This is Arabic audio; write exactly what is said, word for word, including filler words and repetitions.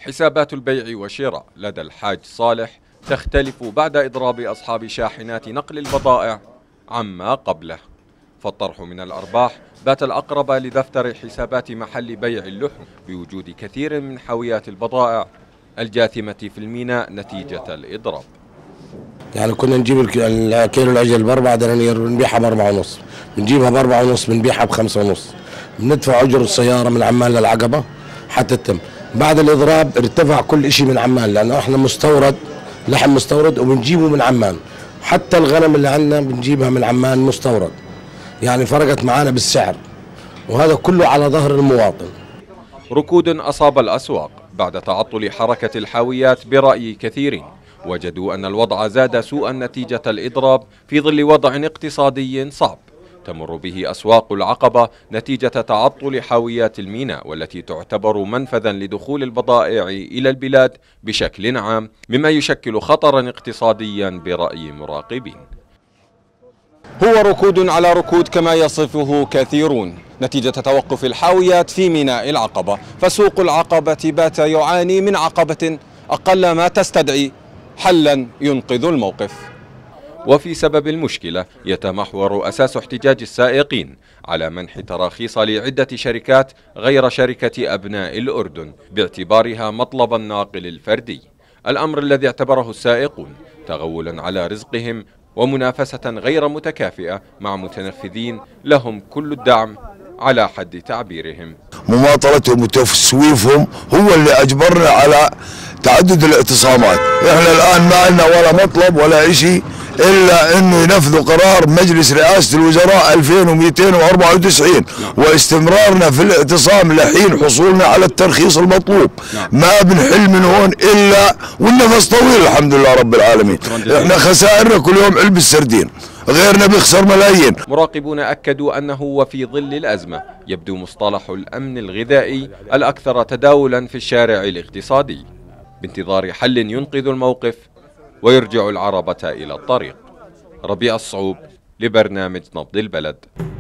حسابات البيع والشراء لدى الحاج صالح تختلف بعد إضراب أصحاب شاحنات نقل البضائع عما قبله، فالطرح من الأرباح بات الأقرب لدفتر حسابات محل بيع اللحم بوجود كثير من حاويات البضائع الجاثمة في الميناء نتيجة الإضراب. يعني كنا نجيب الكيلو العجل بأربعة دنانير بنبيعها بأربعة ونص، بنجيبها بأربعة ونص بنبيعها بخمسة ونص، بندفع أجر السيارة من عمان للعقبة حتى تتم. بعد الإضراب ارتفع كل شيء من عمان، لأنه احنا مستورد، لحم مستورد وبنجيبه من عمان، حتى الغنم اللي عندنا بنجيبها من عمان مستورد، يعني فرقت معانا بالسعر، وهذا كله على ظهر المواطن. ركود أصاب الأسواق بعد تعطل حركة الحاويات برأي كثيرين، وجدوا أن الوضع زاد سوءا نتيجة الإضراب في ظل وضع اقتصادي صعب تمر به أسواق العقبة نتيجة تعطل حاويات الميناء، والتي تعتبر منفذا لدخول البضائع إلى البلاد بشكل عام، مما يشكل خطرا اقتصاديا برأي مراقبين. هو ركود على ركود كما يصفه كثيرون نتيجة توقف الحاويات في ميناء العقبة، فسوق العقبة بات يعاني من عقبة أقل ما تستدعي حلا ينقذ الموقف. وفي سبب المشكلة يتمحور أساس احتجاج السائقين على منح تراخيص لعدة شركات غير شركة أبناء الأردن باعتبارها مطلب الناقل الفردي، الأمر الذي اعتبره السائقون تغولا على رزقهم ومنافسة غير متكافئة مع متنفذين لهم كل الدعم على حد تعبيرهم. مماطلتهم وتسويفهم هو اللي أجبرنا على تعدد الاعتصامات. احنا الآن ما عندنا ولا مطلب ولا شيء إلا أنه ينفذوا قرار مجلس رئاسة الوزراء ألفين ومئتين وأربعة وتسعين واستمرارنا في الاعتصام لحين حصولنا على الترخيص المطلوب. ما بنحل من هون إلا والنفس طويل الحمد لله رب العالمين. احنا خسائرنا كل يوم علبة سردين، غيرنا بيخسر ملايين. مراقبون أكدوا أنه وفي ظل الأزمة يبدو مصطلح الأمن الغذائي الأكثر تداولا في الشارع الاقتصادي، بانتظار حل ينقذ الموقف ويرجع العربة إلى الطريق. ربيع الصعوب لبرنامج نبض البلد.